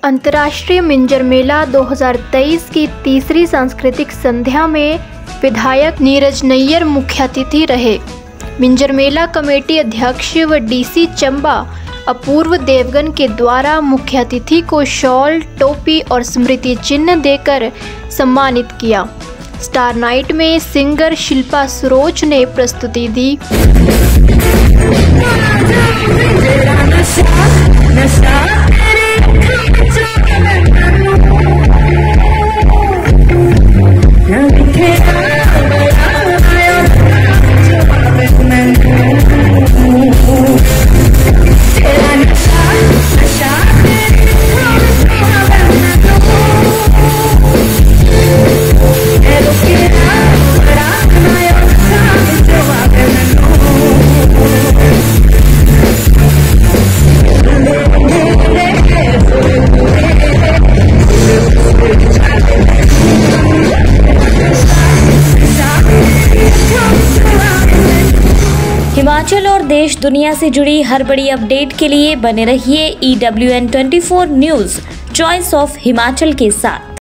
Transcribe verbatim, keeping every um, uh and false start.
अंतर्राष्ट्रीय मिंजर मेला दो हज़ार तेईस की तीसरी सांस्कृतिक संध्या में विधायक नीरज नैयर मुख्य अतिथि रहे। मिंजर मेला कमेटी अध्यक्ष व डीसी चंबा अपूर्व देवगन के द्वारा मुख्य अतिथि को शॉल, टोपी और स्मृति चिन्ह देकर सम्मानित किया। स्टार नाइट में सिंगर शिल्पा सरोज ने प्रस्तुति दी। हिमाचल और देश दुनिया से जुड़ी हर बड़ी अपडेट के लिए बने रहिए E W N twenty four news, choice of Himachal के साथ।